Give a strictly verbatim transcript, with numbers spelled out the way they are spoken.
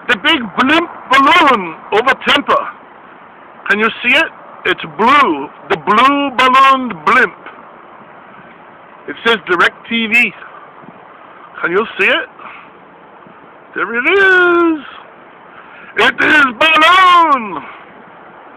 The big blimp balloon over Tampa. Can you see it? It's blue. The blue ballooned blimp. It says Direct T V. Can you see it? There it is. It is balloon.